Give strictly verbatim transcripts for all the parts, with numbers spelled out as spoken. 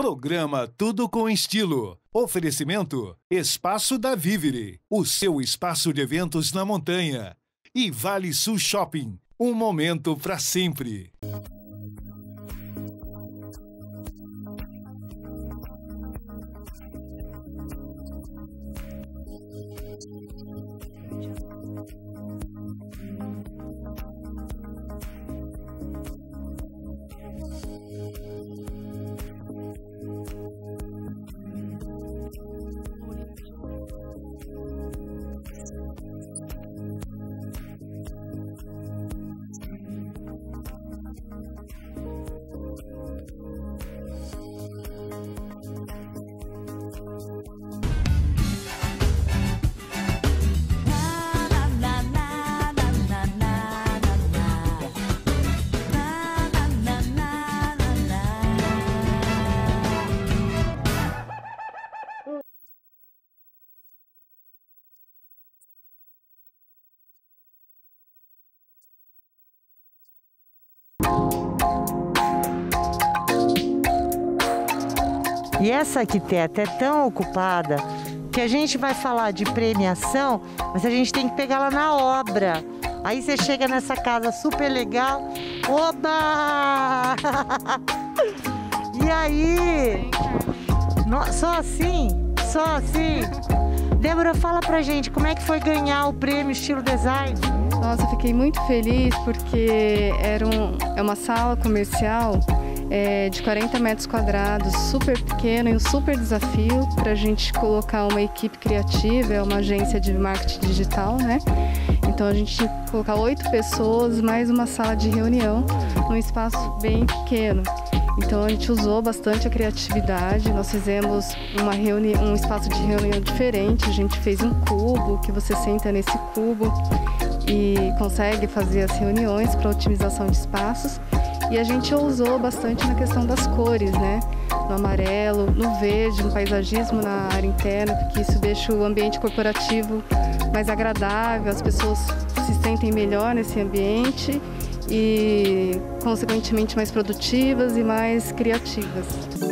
Programa Tudo com Estilo. Oferecimento Espaço da Vivere, o seu espaço de eventos na montanha. E Vale Sul Shopping, um momento para sempre. E essa arquiteta é tão ocupada que a gente vai falar de premiação, mas a gente tem que pegar ela na obra. Aí você chega nessa casa super legal, oba! E aí? No, só assim? Só assim? Débora, fala pra gente, como é que foi ganhar o prêmio Estilo Design? Nossa, eu fiquei muito feliz porque era um, é uma sala comercial é, de quarenta metros quadrados, super pequena e um super desafio para a gente colocar uma equipe criativa, é uma agência de marketing digital, né? Então a gente tinha que colocar oito pessoas, mais uma sala de reunião, num espaço bem pequeno. Então a gente usou bastante a criatividade, nós fizemos uma reuni- um espaço de reunião diferente, a gente fez um cubo, que você senta nesse cubo e consegue fazer as reuniões para otimização de espaços. E a gente ousou bastante na questão das cores, né? No amarelo, no verde, no paisagismo na área interna, porque isso deixa o ambiente corporativo mais agradável, as pessoas se sentem melhor nesse ambiente e, consequentemente, mais produtivas e mais criativas.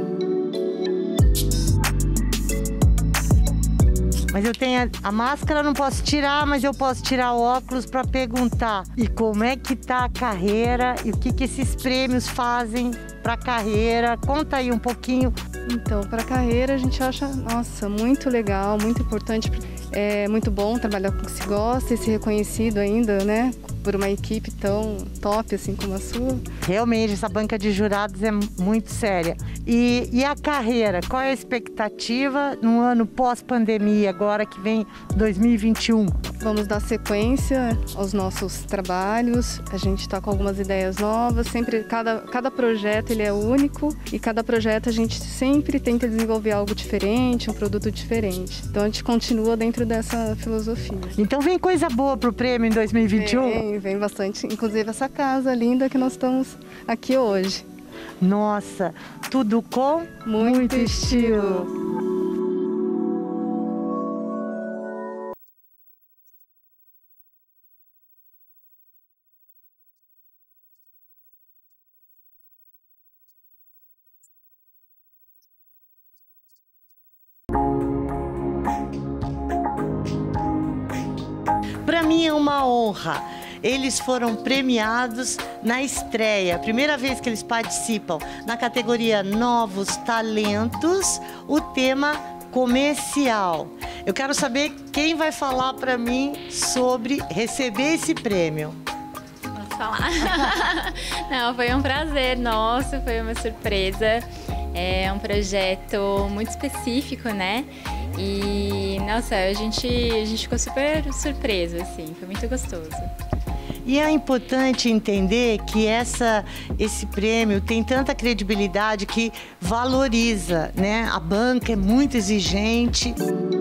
Mas eu tenho a, a máscara, não posso tirar, mas eu posso tirar o óculos para perguntar. E como é que tá a carreira e o que, que esses prêmios fazem para a carreira? Conta aí um pouquinho. Então, para a carreira a gente acha, nossa, muito legal, muito importante. É muito bom trabalhar com o que se gosta e ser reconhecido ainda, né? Por uma equipe tão top assim como a sua. Realmente, essa banca de jurados é muito séria. E, e a carreira? Qual é a expectativa no ano pós-pandemia, agora que vem dois mil e vinte e um? Vamos dar sequência aos nossos trabalhos. A gente está com algumas ideias novas. Sempre, cada, cada projeto ele é único e cada projeto a gente sempre tenta desenvolver algo diferente, um produto diferente. Então a gente continua dentro dessa filosofia. Então vem coisa boa pro prêmio em dois mil e vinte e um? Vem, vem bastante. Inclusive essa casa linda que nós estamos aqui hoje. Nossa, tudo com muito, muito estilo. estilo. Para mim é uma honra. Eles foram premiados na estreia, primeira vez que eles participam na categoria Novos Talentos, o tema comercial. Eu quero saber quem vai falar para mim sobre receber esse prêmio. Posso falar? Não, foi um prazer nosso, foi uma surpresa. É um projeto muito específico, né? E, nossa, a gente, a gente ficou super surpresa, assim, foi muito gostoso. E é importante entender que essa, esse prêmio tem tanta credibilidade que valoriza, né? A banca é muito exigente.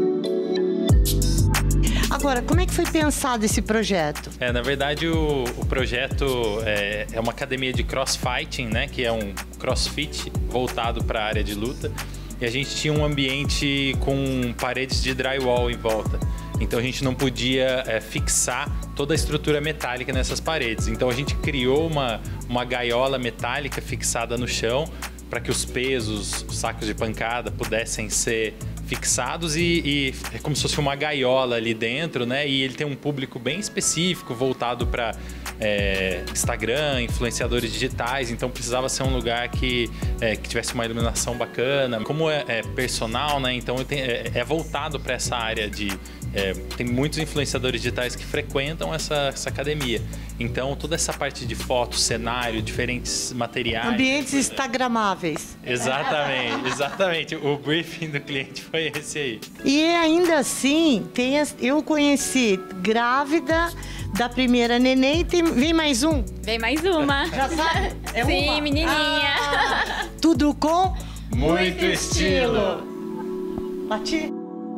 Agora, como é que foi pensado esse projeto? É, na verdade, o, o projeto é, é uma academia de crossfighting, né? Que é um crossfit voltado para a área de luta. E a gente tinha um ambiente com paredes de drywall em volta. Então a gente não podia é, fixar toda a estrutura metálica nessas paredes. Então a gente criou uma, uma gaiola metálica fixada no chão para que os pesos, os sacos de pancada pudessem ser fixados e, e é como se fosse uma gaiola ali dentro, né? E ele tem um público bem específico, voltado para é, Instagram, influenciadores digitais, então precisava ser um lugar que, é, que tivesse uma iluminação bacana. Como é, é personal, né? Então tem, é, é voltado para essa área de... É, tem muitos influenciadores digitais que frequentam essa, essa academia. Então, toda essa parte de foto, cenário, diferentes materiais... Ambientes instagramáveis. Exatamente, exatamente. O briefing do cliente foi esse aí. E ainda assim, tem as, eu conheci grávida da primeira neném. Tem, vem mais um? Vem mais uma. Já sabe? É Sim, uma? menininha. Ah, tudo com... Muito estilo. Bati.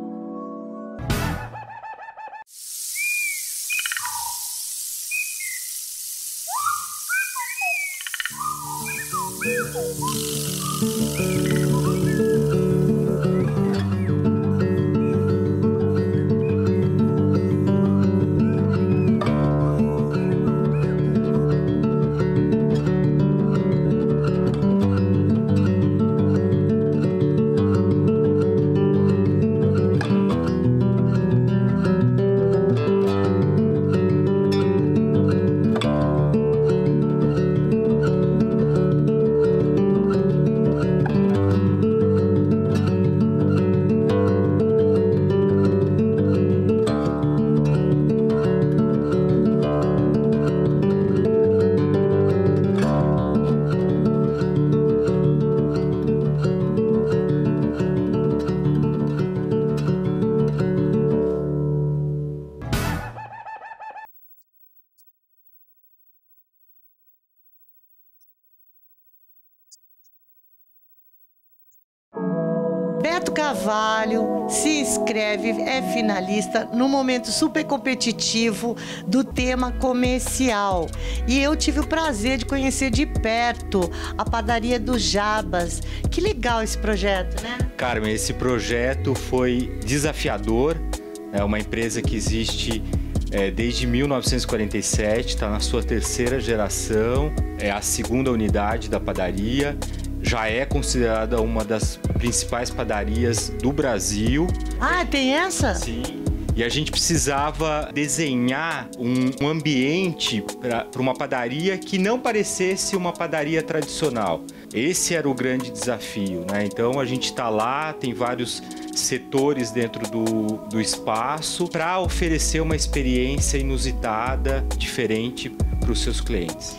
Beto Carvalho se inscreve, é finalista no momento super competitivo do tema comercial. E eu tive o prazer de conhecer de perto a padaria do Jabas. Que legal esse projeto, né? Carmen, esse projeto foi desafiador. É uma empresa que existe é, desde mil novecentos e quarenta e sete, está na sua terceira geração, é a segunda unidade da padaria. Já é considerada uma das principais padarias do Brasil. Ah, tem essa? Sim. E a gente precisava desenhar um, um ambiente para uma padaria que não parecesse uma padaria tradicional. Esse era o grande desafio, né? Então a gente está lá, tem vários setores dentro do, do espaço para oferecer uma experiência inusitada, diferente para os seus clientes.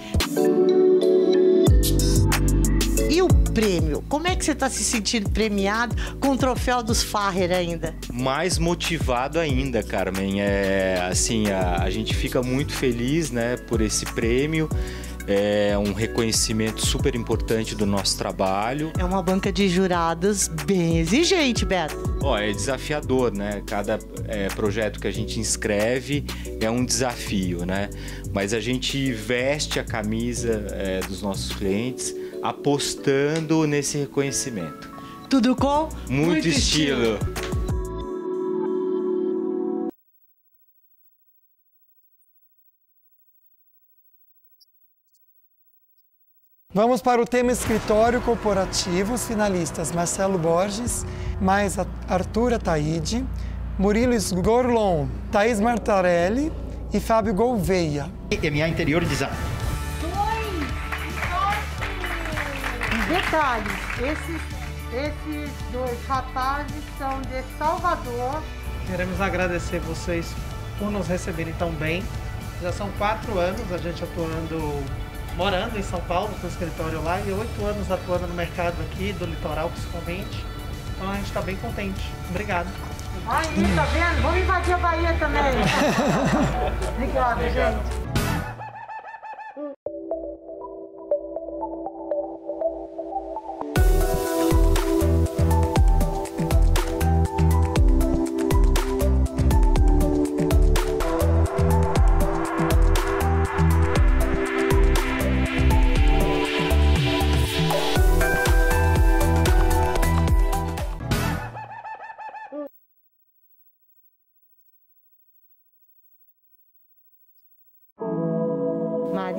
E o prêmio? Como é que você está se sentindo premiado com o troféu dos Farrer ainda? Mais motivado ainda, Carmen. É, assim, a, a gente fica muito feliz, né, por esse prêmio. É um reconhecimento super importante do nosso trabalho. É uma banca de jurados bem exigente, Beto. Ó, é desafiador, né? Cada é, projeto que a gente inscreve é um desafio, né? Mas a gente veste a camisa é, dos nossos clientes apostando nesse reconhecimento. Tudo com muito, muito estilo. estilo. Vamos para o tema escritório corporativo. Os finalistas Marcelo Borges, mais Arthur Ataíde, Murilo Sgorlon, Thaís Martarelli e Fábio Gouveia. É minha interior design. Detalhes, esses, esses dois rapazes são de Salvador. Queremos agradecer vocês por nos receberem tão bem. Já são quatro anos a gente atuando, morando em São Paulo, com o escritório lá, e oito anos atuando no mercado aqui, do litoral principalmente. Então a gente está bem contente. Obrigado. Aí, tá vendo? Vamos invadir a Bahia também. Obrigada, gente.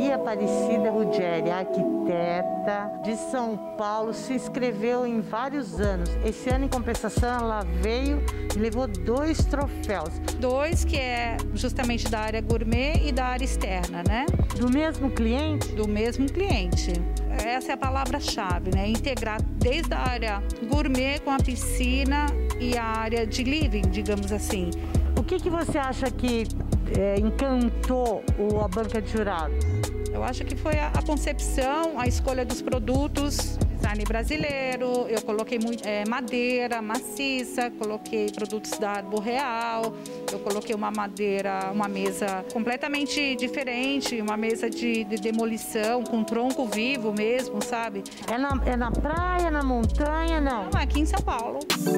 Maria Aparecida Ruggeri, arquiteta de São Paulo, se inscreveu em vários anos. Esse ano, em compensação, ela veio e levou dois troféus. Dois, que é justamente da área gourmet e da área externa, né? Do mesmo cliente? Do mesmo cliente. Essa é a palavra-chave, né? Integrar desde a área gourmet com a piscina e a área de living, digamos assim. O que, que você acha que é, encantou o, a banca de jurados? Eu acho que foi a, a concepção, a escolha dos produtos, design brasileiro. Eu coloquei muito, é, madeira maciça, coloquei produtos da Arboreal, eu coloquei uma madeira, uma mesa completamente diferente, uma mesa de, de demolição, com tronco vivo mesmo, sabe? É na, é na praia, na montanha, não? Não, é aqui em São Paulo.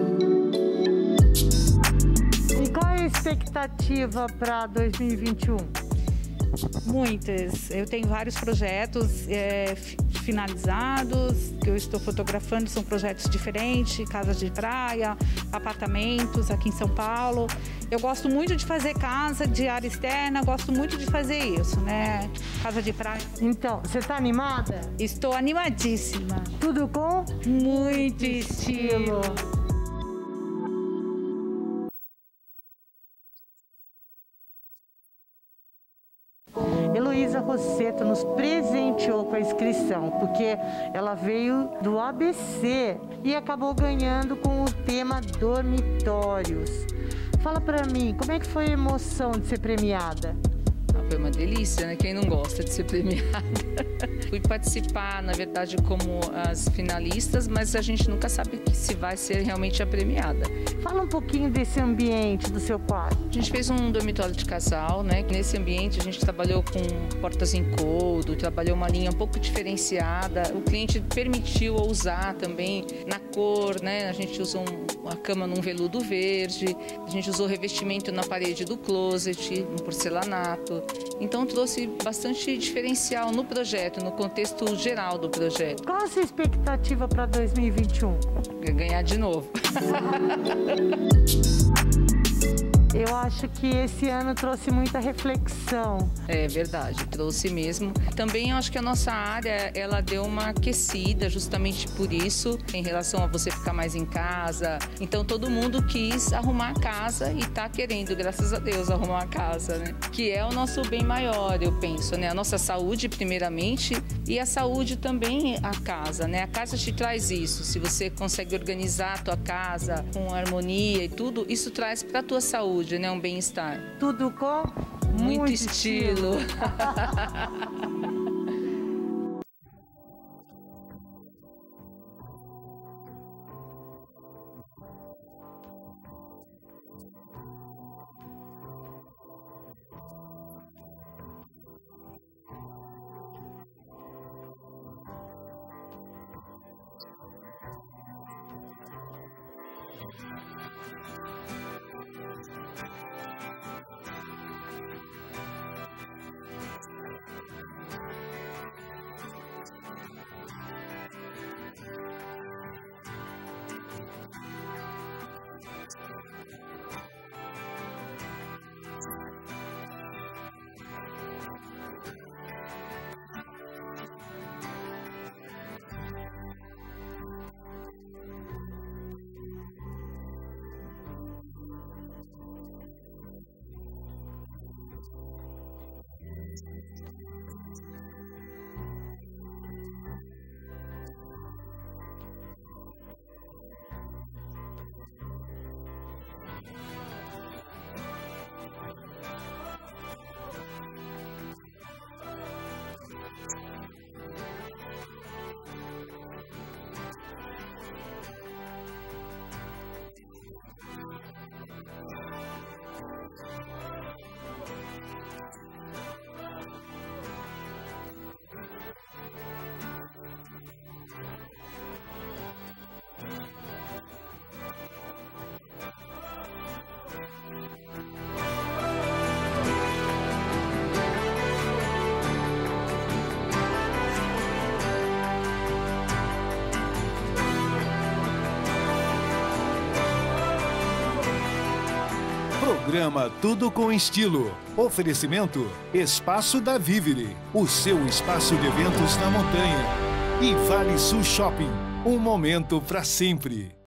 E qual é a expectativa para dois mil e vinte e um? Muitas. Eu tenho vários projetos é, finalizados, que eu estou fotografando, são projetos diferentes, casas de praia, apartamentos aqui em São Paulo. Eu gosto muito de fazer casa de área externa, gosto muito de fazer isso, né? Casa de praia. Então, você está animada? Estou animadíssima. Tudo com? Muito estilo. Heloísa Rosseto nos presenteou com a inscrição, porque ela veio do A B C e acabou ganhando com o tema dormitórios. Fala pra mim, como é que foi a emoção de ser premiada? Foi uma delícia, né? Quem não gosta de ser premiada? Fui participar, na verdade, como as finalistas, mas a gente nunca sabe se vai ser realmente a premiada. Fala um pouquinho desse ambiente do seu quarto. A gente fez um dormitório de casal, né? Nesse ambiente a gente trabalhou com portas em couro, trabalhou uma linha um pouco diferenciada. O cliente permitiu usar também na cor, né? A gente usou um, uma cama num veludo verde, a gente usou revestimento na parede do closet, no porcelanato. Então trouxe bastante diferencial no projeto, no contexto geral do projeto. Qual a sua expectativa para dois mil e vinte e um? Ganhar de novo. Eu acho que esse ano trouxe muita reflexão. É verdade, trouxe mesmo. Também eu acho que a nossa área, ela deu uma aquecida justamente por isso, em relação a você ficar mais em casa. Então todo mundo quis arrumar a casa e tá querendo, graças a Deus, arrumar a casa, né? Que é o nosso bem maior, eu penso, né? A nossa saúde, primeiramente, e a saúde também a casa, né? A casa te traz isso. Se você consegue organizar a tua casa com harmonia e tudo, isso traz pra tua saúde, né? Um bem-estar. Tudo com muito, muito estilo. estilo. Programa Tudo com Estilo. Oferecimento Espaço da Vivere, o seu espaço de eventos na montanha. E Vale Sul Shopping, um momento para sempre.